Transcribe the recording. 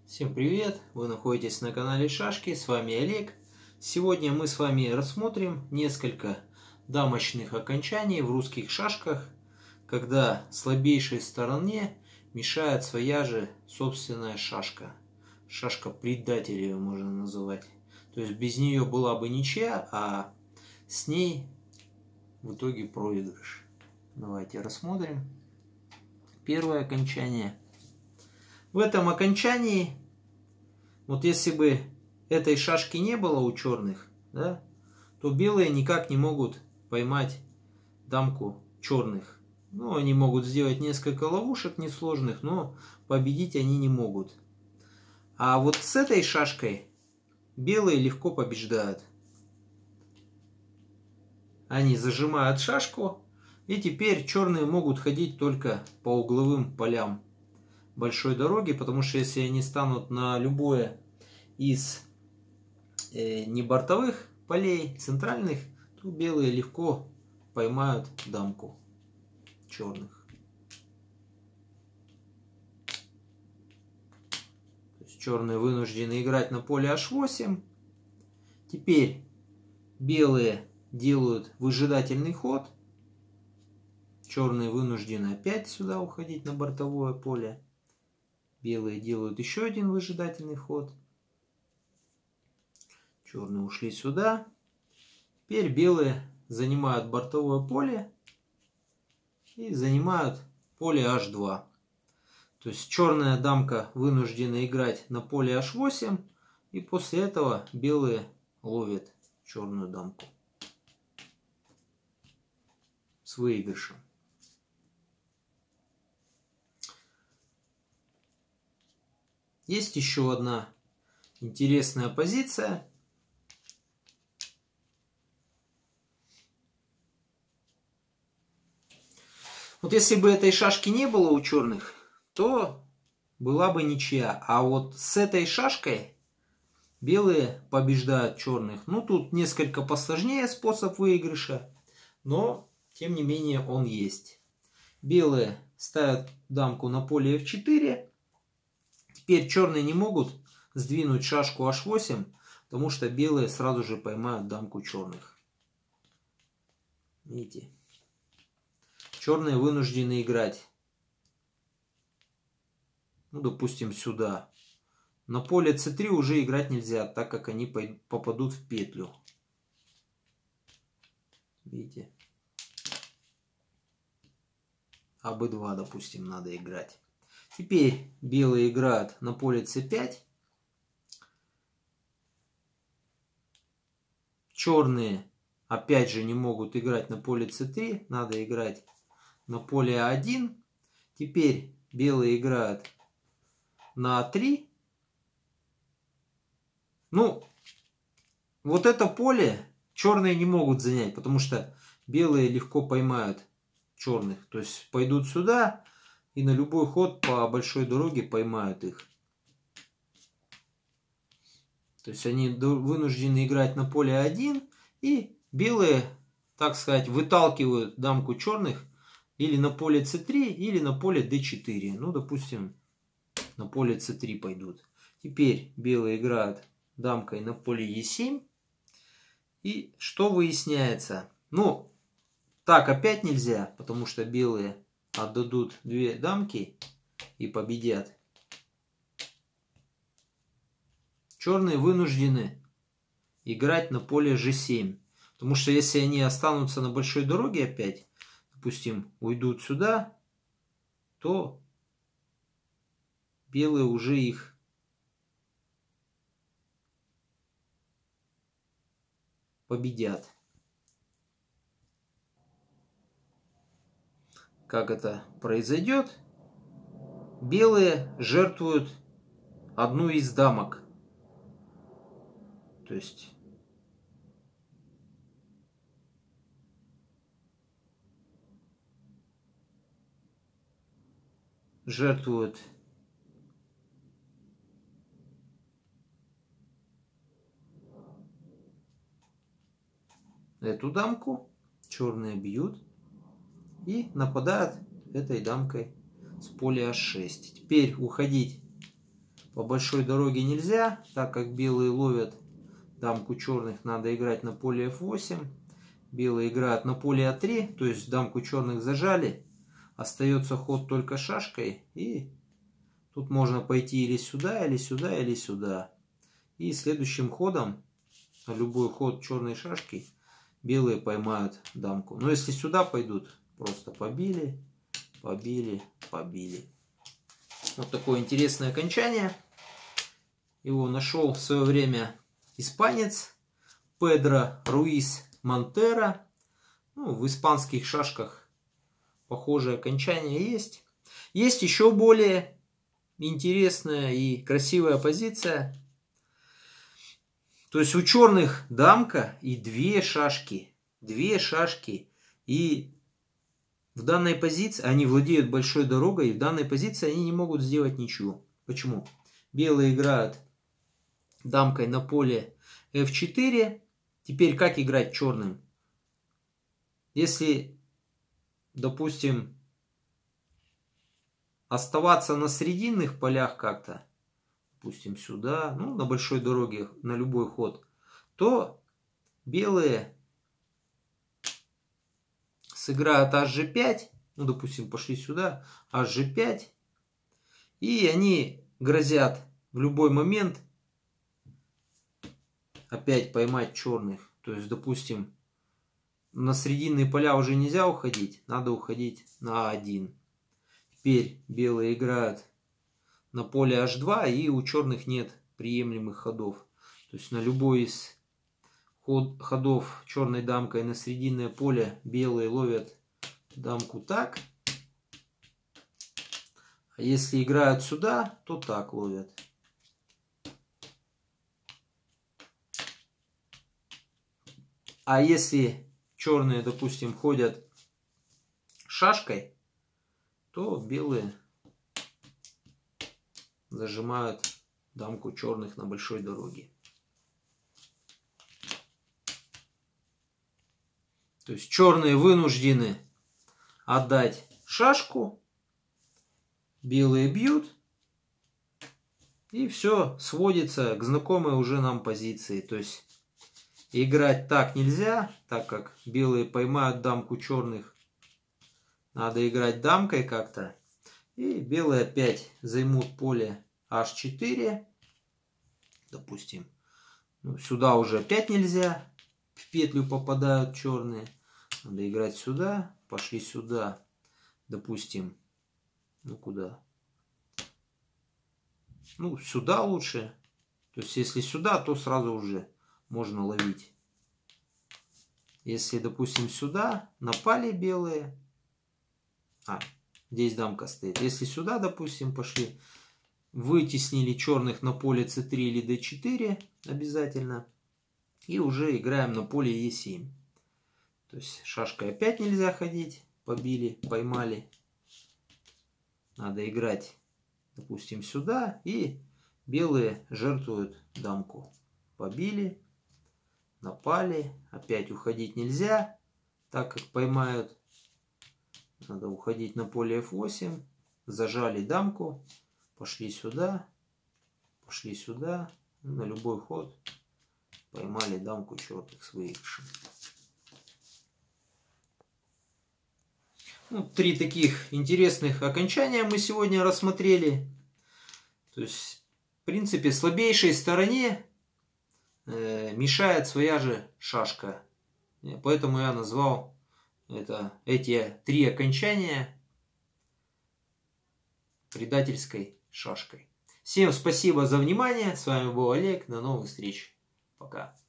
Всем привет! Вы находитесь на канале Шашки, с вами Олег. Сегодня мы с вами рассмотрим несколько дамочных окончаний в русских шашках, когда слабейшей стороне мешает своя же собственная шашка. Шашка-предатель ее можно называть. То есть без нее была бы ничья, а с ней в итоге проигрыш. Давайте рассмотрим. Первое окончание. В этом окончании, вот если бы этой шашки не было у черных, да, то белые никак не могут поймать дамку черных. Ну, они могут сделать несколько ловушек несложных, но победить они не могут. А вот с этой шашкой белые легко побеждают. Они зажимают шашку, и теперь черные могут ходить только по угловым полям большой дороги, потому что если они станут на любое из не бортовых полей, центральных, то белые легко поймают дамку черных. То есть черные вынуждены играть на поле h8. Теперь белые делают выжидательный ход. Черные вынуждены опять сюда уходить на бортовое поле. Белые делают еще один выжидательный ход. Черные ушли сюда. Теперь белые занимают бортовое поле и занимают поле h2. То есть черная дамка вынуждена играть на поле h8. И после этого белые ловят черную дамку с выигрышем. Есть еще одна интересная позиция. Вот если бы этой шашки не было у черных, то была бы ничья. А вот с этой шашкой белые побеждают черных. Ну, тут несколько посложнее способ выигрыша, но тем не менее он есть. Белые ставят дамку на поле f4. Теперь черные не могут сдвинуть шашку h8, потому что белые сразу же поймают дамку черных. Видите? Черные вынуждены играть, ну, допустим, сюда. На поле c3 уже играть нельзя, так как они попадут в петлю. Видите? А b2, допустим, надо играть. Теперь белые играют на поле c5. Черные опять же не могут играть на поле c3. Надо играть на поле a1. Теперь белые играют на a3. Ну, вот это поле черные не могут занять, потому что белые легко поймают черных. То есть пойдут сюда и на любой ход по большой дороге поймают их. То есть они вынуждены играть на поле a1. И белые, так сказать, выталкивают дамку черных или на поле c3, или на поле d4. Ну, допустим, на поле c3 пойдут. Теперь белые играют дамкой на поле e7. И что выясняется? Ну, так опять нельзя, потому что белые отдадут две дамки и победят. Черные вынуждены играть на поле g7. Потому что если они останутся на большой дороге опять, допустим, уйдут сюда, то белые уже их победят. Как это произойдет? Белые жертвуют одну из дамок. То есть жертвуют эту дамку, черные бьют и нападают этой дамкой с поля h6. Теперь уходить по большой дороге нельзя, так как белые ловят дамку черных, надо играть на поле f8. Белые играют на поле а3, то есть дамку черных зажали. Остается ход только шашкой, и тут можно пойти или сюда, или сюда, или сюда. И следующим ходом, на любой ход черной шашки, белые поймают дамку. Но если сюда пойдут, просто побили, побили, побили. Вот такое интересное окончание. Его нашел в свое время испанец Педро Руис Монтеро. Ну, в испанских шашках похожее окончание есть. Есть еще более интересная и красивая позиция. То есть у черных дамка и две шашки. Две шашки. И в данной позиции они владеют большой дорогой. И в данной позиции они не могут сделать ничего. Почему? Белые играют дамкой на поле f4. Теперь как играть черным? Если, допустим, оставаться на срединных полях как-то, допустим, сюда, ну, на большой дороге, на любой ход, то белые сыграют hg5, ну, допустим, пошли сюда, hg5, и они грозят в любой момент опять поймать черных. То есть, допустим, на срединные поля уже нельзя уходить, надо уходить на А1. Теперь белые играют на поле H2, и у черных нет приемлемых ходов. То есть на любой из ходов черной дамкой на срединное поле белые ловят дамку так. А если играют сюда, то так ловят. А если черные, допустим, ходят шашкой, то белые зажимают дамку черных на большой дороге. То есть черные вынуждены отдать шашку, белые бьют, и все сводится к знакомой уже нам позиции. То есть играть так нельзя, так как белые поймают дамку черных. Надо играть дамкой как-то. И белые опять займут поле h4. Допустим. Ну, сюда уже опять нельзя. В петлю попадают черные. Надо играть сюда. Пошли сюда. Допустим. Ну куда? Ну сюда лучше. То есть если сюда, то сразу уже можно ловить. Если, допустим, сюда напали белые. Здесь дамка стоит. Если сюда, допустим, пошли, вытеснили черных на поле c3 или d4 обязательно. И уже играем на поле e7. То есть шашкой опять нельзя ходить. Побили, поймали. Надо играть, допустим, сюда. И белые жертвуют дамку. Побили, напали. Опять уходить нельзя, так как поймают. Надо уходить на поле f8. Зажали дамку. Пошли сюда. Пошли сюда. На любой ход поймали дамку черных с выигрышем. Ну, 3 таких интересных окончания мы сегодня рассмотрели. То есть, в принципе, слабейшей стороне мешает своя же шашка. Поэтому я назвал эти 3 окончания предательской шашкой. Всем спасибо за внимание. С вами был Олег. До новых встреч. Пока.